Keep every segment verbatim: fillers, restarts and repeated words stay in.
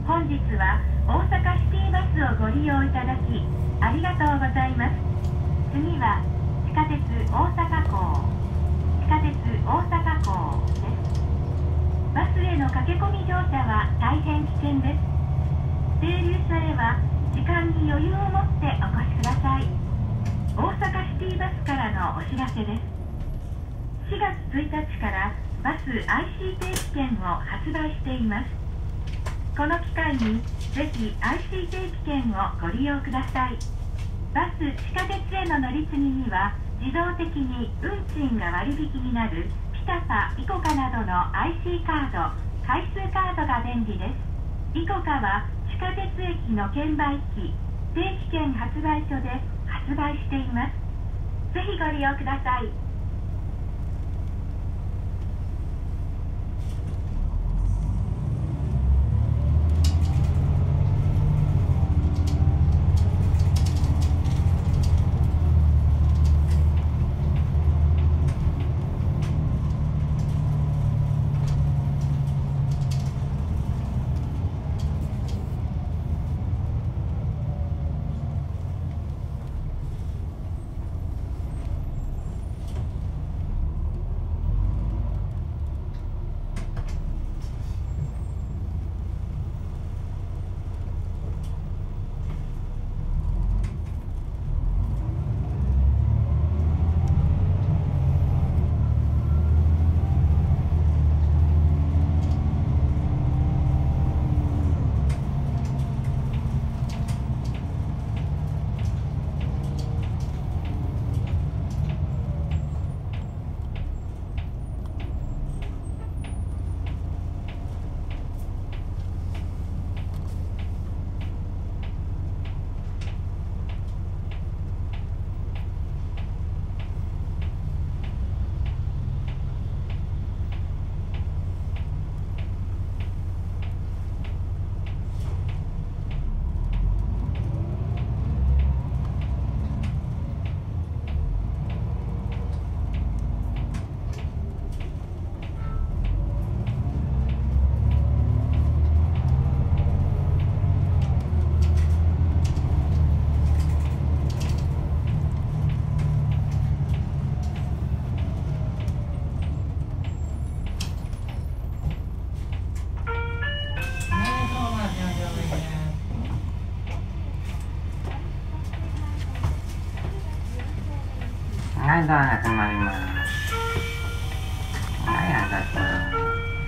本日は大阪シティバスをご利用いただきありがとうございます。次は地下鉄大阪港、地下鉄大阪港です。バスへの駆け込み乗車は大変危険です。停留所へは時間に余裕を持ってお越しください。大阪シティバスからのお知らせです。しがつついたちからバス アイシー 定期券を発売しています。この機会にぜひ アイシー 定期券をご利用ください。バス地下鉄への乗り継ぎには自動的に運賃が割引になるピタパ、イコカなどの アイシー カード、回数カードが便利です。イコカは地下鉄駅の券売機、定期券発売所で発売しています。ぜひご利用ください。 はい、ドアが閉まります。はい、あざと。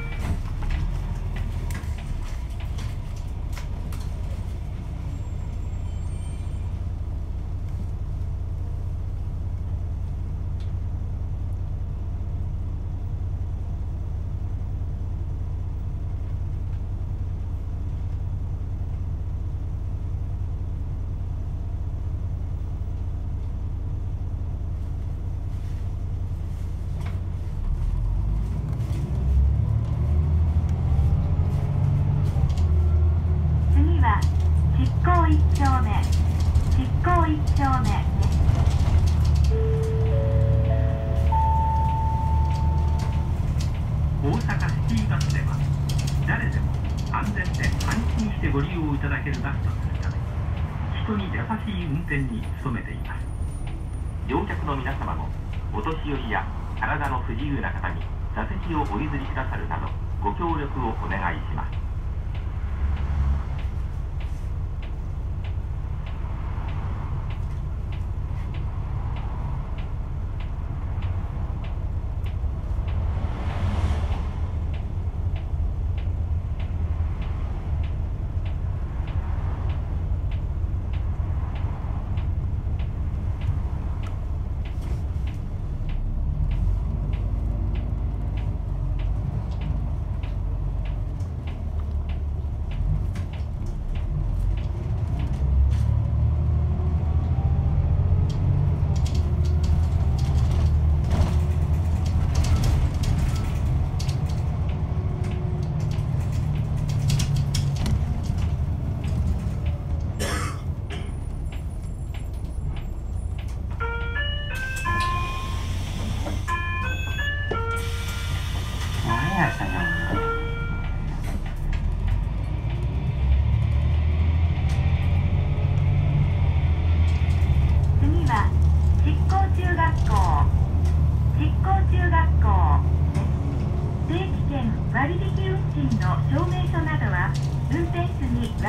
一丁目、実行一丁目です。 大阪シティバスでは誰でも安全で安心してご利用いただけるバスとするため人に優しい運転に努めています。乗客の皆様もお年寄りや体の不自由な方に座席をお譲りくださるなどご協力をお願いします。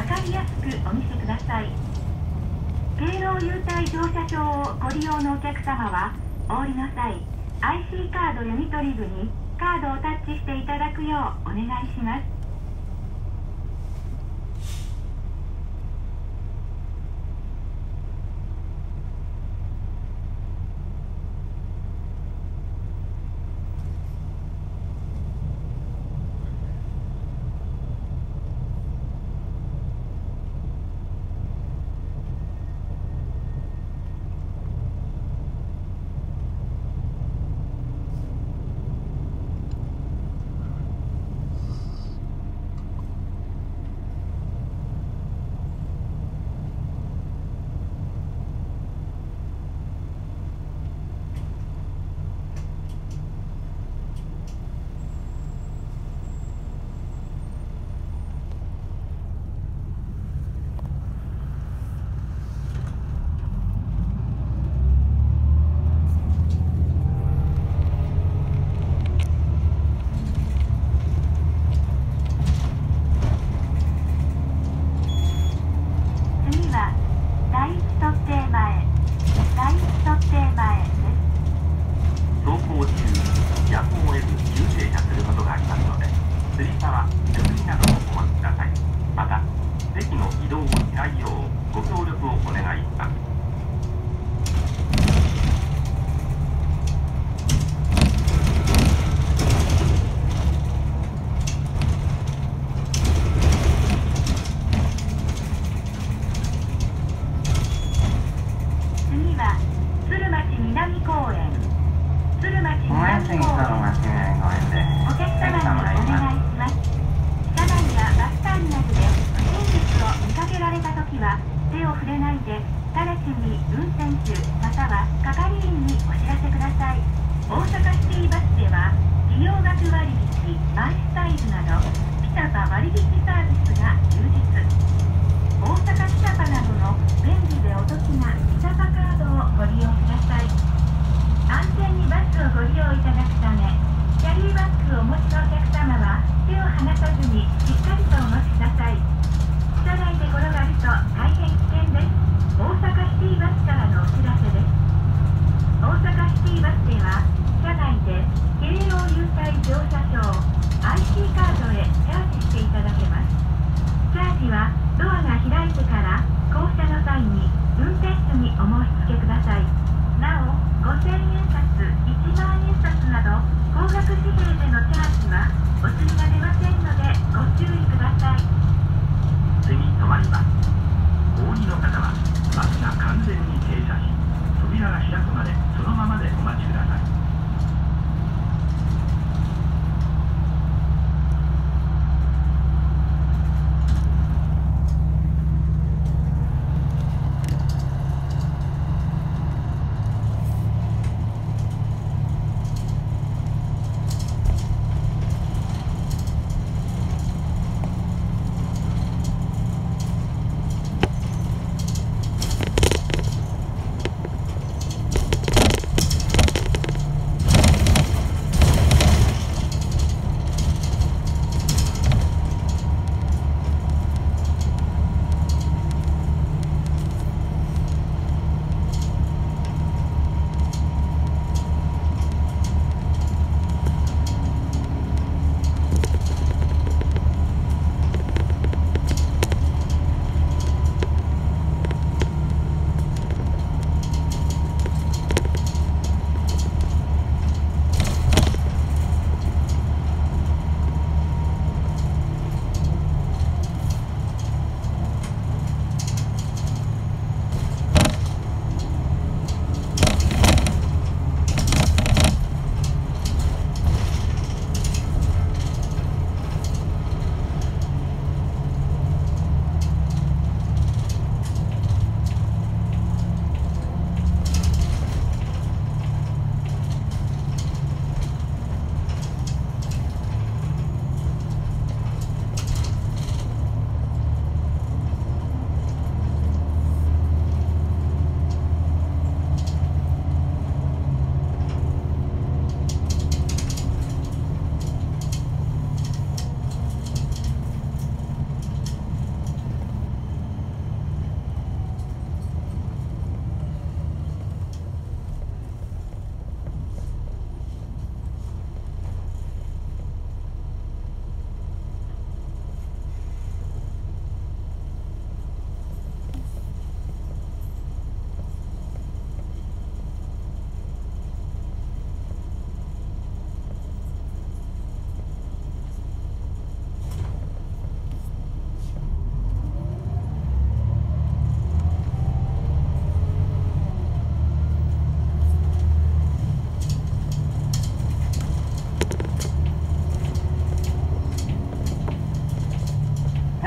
分かりやすくお見せください。敬老優待乗車証をご利用のお客様は、お降りの際、アイシー カード読み取り部にカードをタッチしていただくようお願いします。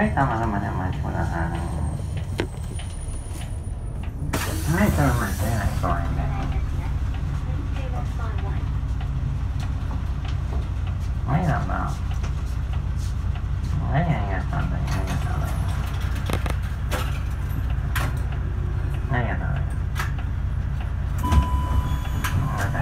はい、sama-samaでお待ちください。はい、ちょっと待って、はい、怖いね。はい、なんだ。何やったんだよ、何やったんだよ。何やったんだよ。大丈夫だ。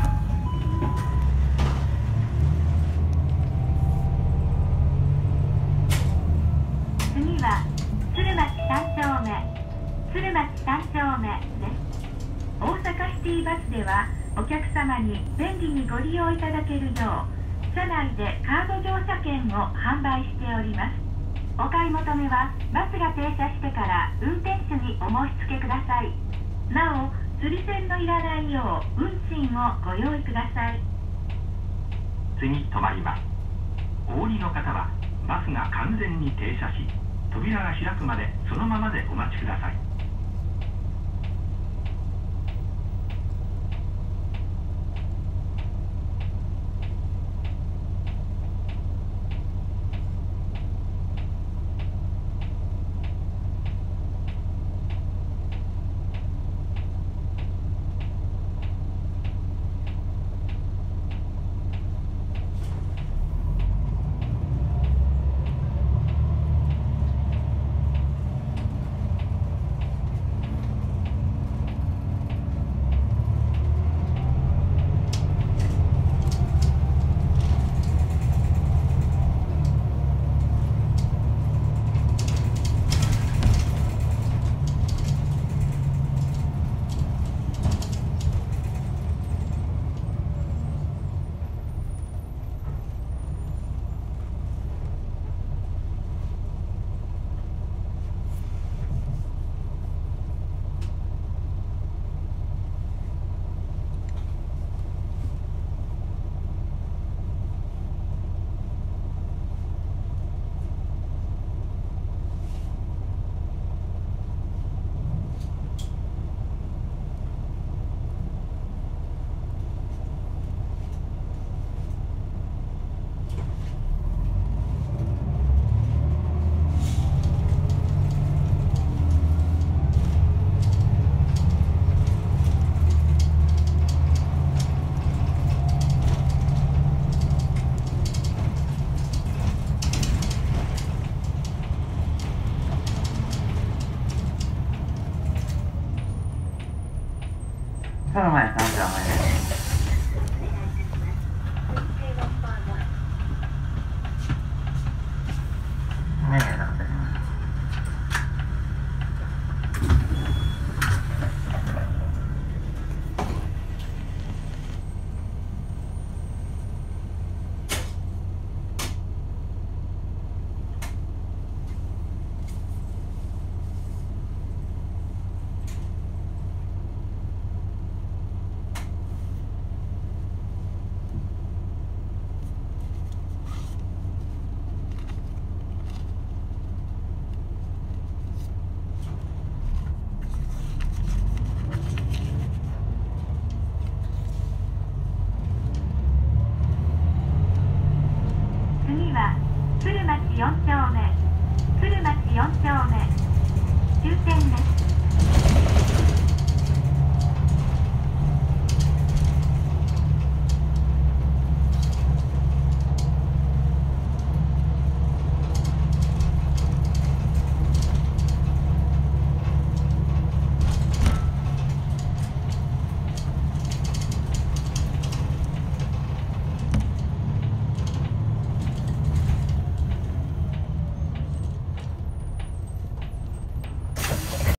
次は鶴町さん丁目、鶴町さん丁目です。大阪シティバスではお客様に便利にご利用いただけるよう車内でカード乗車券を販売しております。お買い求めはバスが停車してから運転手にお申し付けください。なお釣り銭のいらないよう運賃をご用意ください。 次止まります。お降りの方はバスが完全に停車し扉が開くまでそのままでお待ちください。 その前、三条前です。何やろ、私も。 次は鶴町よん丁目、鶴町よん丁目終点です。